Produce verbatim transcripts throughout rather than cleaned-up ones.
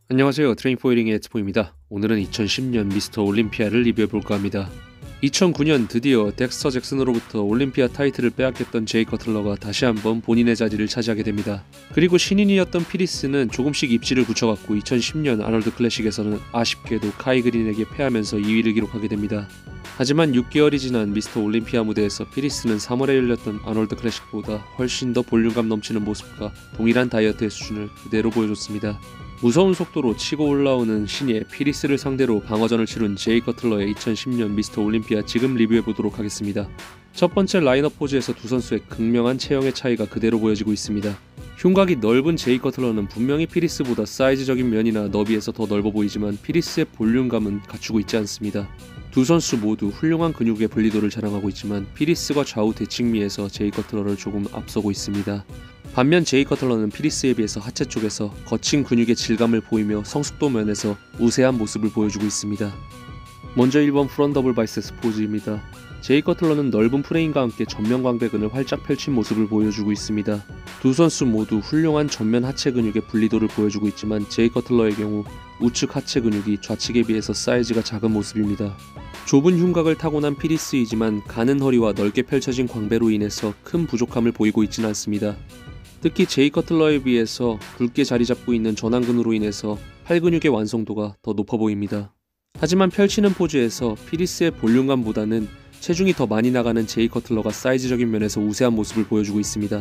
안녕하세요. 트레인포이링의 에트포입니다. 오늘은 이천십 년 미스터 올림피아를 리뷰해볼까 합니다. 이천구 년 드디어 덱스터 잭슨으로부터 올림피아 타이틀을 빼앗겼던 제이 커틀러가 다시 한번 본인의 자리를 차지하게 됩니다. 그리고 신인이었던 피리스는 조금씩 입지를 굳혀갔고 이천십 년 아놀드 클래식에서는 아쉽게도 카이 그린에게 패하면서 이 위를 기록하게 됩니다. 하지만 육 개월이 지난 미스터 올림피아 무대에서 피리스는 삼월에 열렸던 아놀드 클래식보다 훨씬 더 볼륨감 넘치는 모습과 동일한 다이어트의 수준을 그대로 보여줬습니다. 무서운 속도로 치고 올라오는 신예 피리스를 상대로 방어전을 치룬 제이 커틀러의 이천십 년 미스터 올림피아 지금 리뷰해보도록 하겠습니다. 첫 번째 라인업 포즈에서 두 선수의 극명한 체형의 차이가 그대로 보여지고 있습니다. 흉곽이 넓은 제이 커틀러는 분명히 피리스보다 사이즈적인 면이나 너비에서 더 넓어 보이지만 피리스의 볼륨감은 갖추고 있지 않습니다. 두 선수 모두 훌륭한 근육의 분리도를 자랑하고 있지만 피리스가 좌우 대칭미에서 제이 커틀러를 조금 앞서고 있습니다. 반면 제이 커틀러는 피리스에 비해서 하체 쪽에서 거친 근육의 질감을 보이며 성숙도 면에서 우세한 모습을 보여주고 있습니다. 먼저 일 번 프런트 더블 바이세스 포즈입니다. 제이 커틀러는 넓은 프레임과 함께 전면 광배근을 활짝 펼친 모습을 보여주고 있습니다. 두 선수 모두 훌륭한 전면 하체 근육의 분리도를 보여주고 있지만 제이 커틀러의 경우 우측 하체 근육이 좌측에 비해서 사이즈가 작은 모습입니다. 좁은 흉곽을 타고난 피리스이지만 가는 허리와 넓게 펼쳐진 광배로 인해서 큰 부족함을 보이고 있지는 않습니다. 특히 제이 커틀러에 비해서 굵게 자리잡고 있는 전완근으로 인해서 팔 근육의 완성도가 더 높아 보입니다. 하지만 펼치는 포즈에서 피리스의 볼륨감보다는 체중이 더 많이 나가는 제이 커틀러가 사이즈적인 면에서 우세한 모습을 보여주고 있습니다.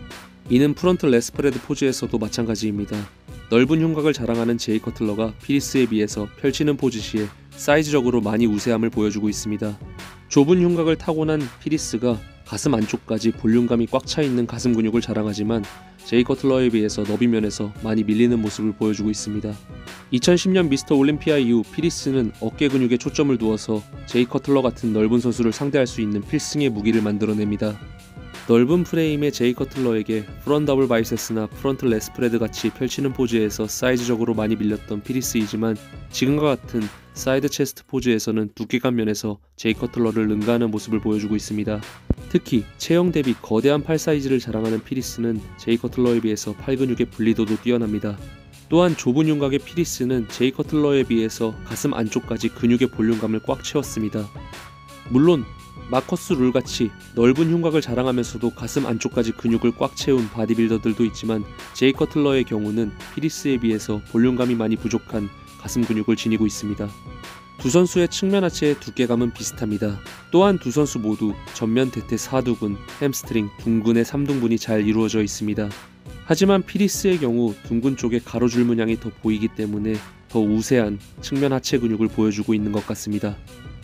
이는 프런트 레스프레드 포즈에서도 마찬가지입니다. 넓은 흉곽을 자랑하는 제이 커틀러가 피리스에 비해서 펼치는 포즈 시에 사이즈적으로 많이 우세함을 보여주고 있습니다. 좁은 흉곽을 타고난 피리스가 가슴 안쪽까지 볼륨감이 꽉 차있는 가슴 근육을 자랑하지만 제이 커틀러에 비해서 너비면에서 많이 밀리는 모습을 보여주고 있습니다. 이천십 년 미스터 올림피아 이후 피리스는 어깨 근육에 초점을 두어서 제이 커틀러 같은 넓은 선수를 상대할 수 있는 필승의 무기를 만들어냅니다. 넓은 프레임의 제이 커틀러에게 프런트 더블 바이세스나 프런트 레스프레드 같이 펼치는 포즈에서 사이즈적으로 많이 밀렸던 피리스이지만 지금과 같은 사이드 체스트 포즈에서는 두께감 면에서 제이 커틀러를 능가하는 모습을 보여주고 있습니다. 특히 체형 대비 거대한 팔 사이즈를 자랑하는 피리스는 제이 커틀러에 비해서 팔 근육의 분리도도 뛰어납니다. 또한 좁은 흉곽의 피리스는 제이 커틀러에 비해서 가슴 안쪽까지 근육의 볼륨감을 꽉 채웠습니다. 물론 마커스 룰같이 넓은 흉곽을 자랑하면서도 가슴 안쪽까지 근육을 꽉 채운 바디빌더들도 있지만 제이 커틀러의 경우는 피리스에 비해서 볼륨감이 많이 부족한 가슴 근육을 지니고 있습니다. 두 선수의 측면 하체의 두께감은 비슷합니다. 또한 두 선수 모두 전면 대퇴 사두근, 햄스트링, 둔근의 삼등분이 잘 이루어져 있습니다. 하지만 피리스의 경우 둔근 쪽에 가로줄 문양이 더 보이기 때문에 더 우세한 측면 하체 근육을 보여주고 있는 것 같습니다.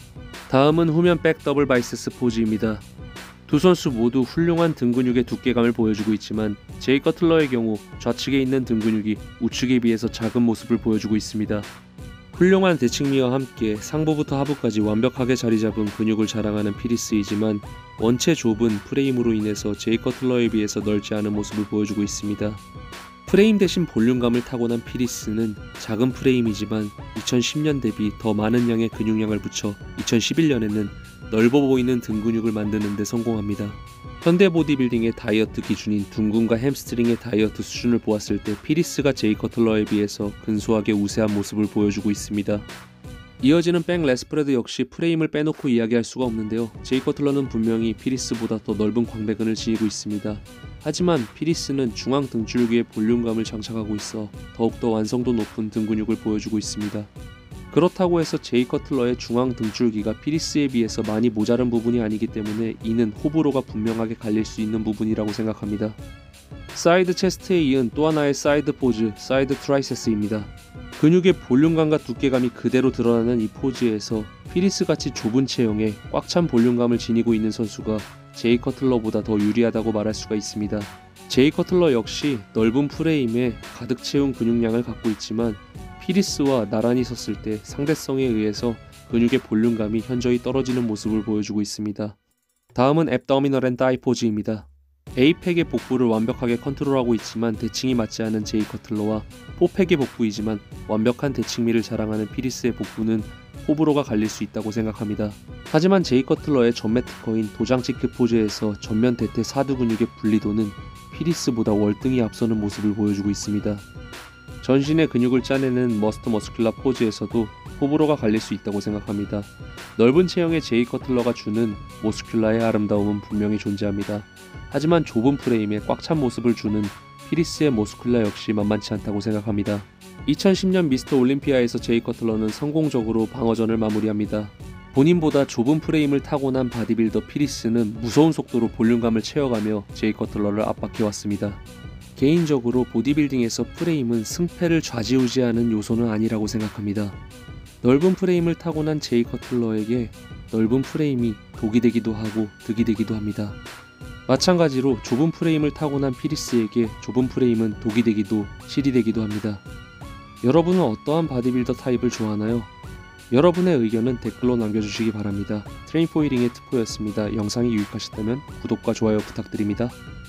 다음은 후면 백 더블 바이세스 포즈입니다. 두 선수 모두 훌륭한 등 근육의 두께감을 보여주고 있지만 제이 커틀러의 경우 좌측에 있는 등 근육이 우측에 비해서 작은 모습을 보여주고 있습니다. 훌륭한 대칭미와 함께 상부부터 하부까지 완벽하게 자리잡은 근육을 자랑하는 피리스이지만 원체 좁은 프레임으로 인해서 제이 커틀러에 비해서 넓지 않은 모습을 보여주고 있습니다. 프레임 대신 볼륨감을 타고난 피리스는 작은 프레임이지만 이천십 년 대비 더 많은 양의 근육량을 붙여 이천십일 년에는 넓어 보이는 등 근육을 만드는 데 성공합니다. 현대 보디빌딩의 다이어트 기준인 둔근과 햄스트링의 다이어트 수준을 보았을 때 피리스가 제이 커틀러에 비해서 근소하게 우세한 모습을 보여주고 있습니다. 이어지는 백 레스프레드 역시 프레임을 빼놓고 이야기할 수가 없는데요. 제이 커틀러는 분명히 피리스보다 더 넓은 광배근을 지니고 있습니다. 하지만 피리스는 중앙 등줄기에 볼륨감을 장착하고 있어 더욱더 완성도 높은 등 근육을 보여주고 있습니다. 그렇다고 해서 제이 커틀러의 중앙 등줄기가 피리스에 비해서 많이 모자른 부분이 아니기 때문에 이는 호불호가 분명하게 갈릴 수 있는 부분이라고 생각합니다. 사이드 체스트에 이은 또 하나의 사이드 포즈, 사이드 트라이세스입니다. 근육의 볼륨감과 두께감이 그대로 드러나는 이 포즈에서 피리스같이 좁은 체형에 꽉 찬 볼륨감을 지니고 있는 선수가 제이 커틀러보다 더 유리하다고 말할 수가 있습니다. 제이 커틀러 역시 넓은 프레임에 가득 채운 근육량을 갖고 있지만 피리스와 나란히 섰을 때 상대성에 의해서 근육의 볼륨감이 현저히 떨어지는 모습을 보여주고 있습니다. 다음은 앱더미널 앤 다이 포즈입니다. A팩의 복부를 완벽하게 컨트롤하고 있지만 대칭이 맞지 않은 제이 커틀러와 포팩의 복부이지만 완벽한 대칭미를 자랑하는 피리스의 복부는 호불호가 갈릴 수 있다고 생각합니다. 하지만 제이 커틀러의 전매 특허인 도장치크 포즈에서 전면 대퇴 사두 근육의 분리도는 피리스보다 월등히 앞서는 모습을 보여주고 있습니다. 전신의 근육을 짜내는 머스트 머스큘라 포즈에서도 호불호가 갈릴 수 있다고 생각합니다. 넓은 체형의 제이 커틀러가 주는 모스큘라의 아름다움은 분명히 존재합니다. 하지만 좁은 프레임에 꽉 찬 모습을 주는 피리스의 모스큘라 역시 만만치 않다고 생각합니다. 이천십 년 미스터 올림피아에서 제이 커틀러는 성공적으로 방어전을 마무리합니다. 본인보다 좁은 프레임을 타고난 바디빌더 피리스는 무서운 속도로 볼륨감을 채워가며 제이 커틀러를 압박해왔습니다. 개인적으로 보디빌딩에서 프레임은 승패를 좌지우지하는 요소는 아니라고 생각합니다. 넓은 프레임을 타고난 제이 커틀러에게 넓은 프레임이 독이 되기도 하고 득이 되기도 합니다. 마찬가지로 좁은 프레임을 타고난 피리스에게 좁은 프레임은 독이 되기도 실이 되기도 합니다. 여러분은 어떠한 바디빌더 타입을 좋아하나요? 여러분의 의견은 댓글로 남겨주시기 바랍니다. 트레인포이링의 트포였습니다. 영상이 유익하셨다면 구독과 좋아요 부탁드립니다.